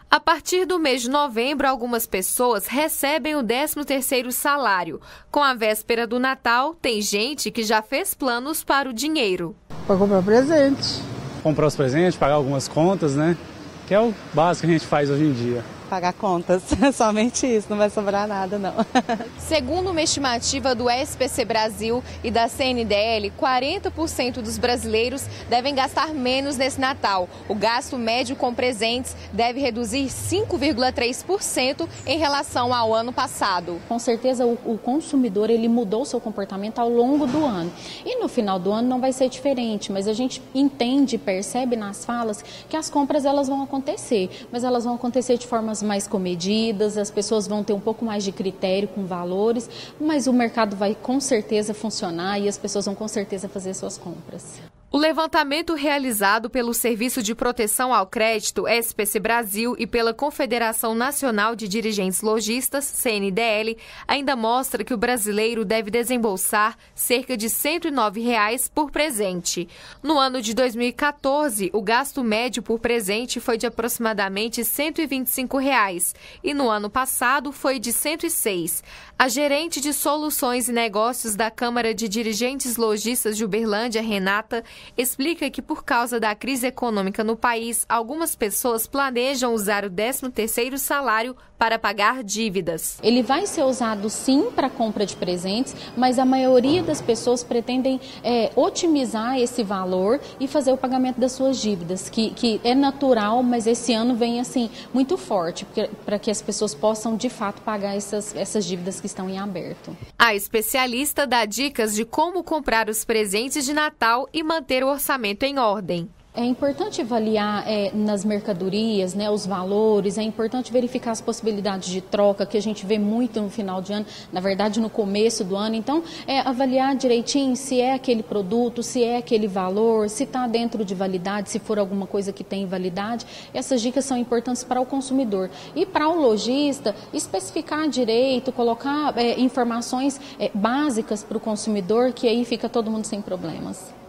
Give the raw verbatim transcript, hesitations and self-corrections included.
A partir do mês de novembro, algumas pessoas recebem o décimo terceiro salário. Com a véspera do Natal, tem gente que já fez planos para o dinheiro. Para comprar presente. Comprar os presentes, pagar algumas contas, né? Que é o básico que a gente faz hoje em dia. Pagar contas, somente isso, não vai sobrar nada não. Segundo uma estimativa do S P C Brasil e da C N D L, quarenta por cento dos brasileiros devem gastar menos nesse Natal. O gasto médio com presentes deve reduzir cinco vírgula três por cento em relação ao ano passado. Com certeza o, o consumidor ele mudou seu comportamento ao longo do ano. E no final do ano não vai ser diferente, mas a gente entende, percebe nas falas que as compras elas vão acontecer, mas elas vão acontecer de formas mais comedidas, as pessoas vão ter um pouco mais de critério com valores, mas o mercado vai com certeza funcionar e as pessoas vão com certeza fazer suas compras. O levantamento realizado pelo Serviço de Proteção ao Crédito, S P C Brasil, e pela Confederação Nacional de Dirigentes Lojistas, C N D L, ainda mostra que o brasileiro deve desembolsar cerca de cento e nove reais por presente. No ano de dois mil e quatorze, o gasto médio por presente foi de aproximadamente cento e vinte e cinco reais e no ano passado foi de cento e seis. A gerente de Soluções e Negócios da Câmara de Dirigentes Lojistas de Uberlândia, Renata, explica que por causa da crise econômica no país, algumas pessoas planejam usar o décimo terceiro salário para pagar dívidas. Ele vai ser usado sim para compra de presentes, mas a maioria das pessoas pretendem é, otimizar esse valor e fazer o pagamento das suas dívidas, que, que é natural, mas esse ano vem assim muito forte, para que as pessoas possam de fato pagar essas, essas dívidas que estão em aberto. A especialista dá dicas de como comprar os presentes de Natal e manter o orçamento em ordem. É importante avaliar é, nas mercadorias, né, os valores, é importante verificar as possibilidades de troca, que a gente vê muito no final de ano, na verdade no começo do ano. Então, é avaliar direitinho se é aquele produto, se é aquele valor, se está dentro de validade, se for alguma coisa que tem validade. Essas dicas são importantes para o consumidor. E para o lojista, especificar direito, colocar é, informações é, básicas para o consumidor, que aí fica todo mundo sem problemas.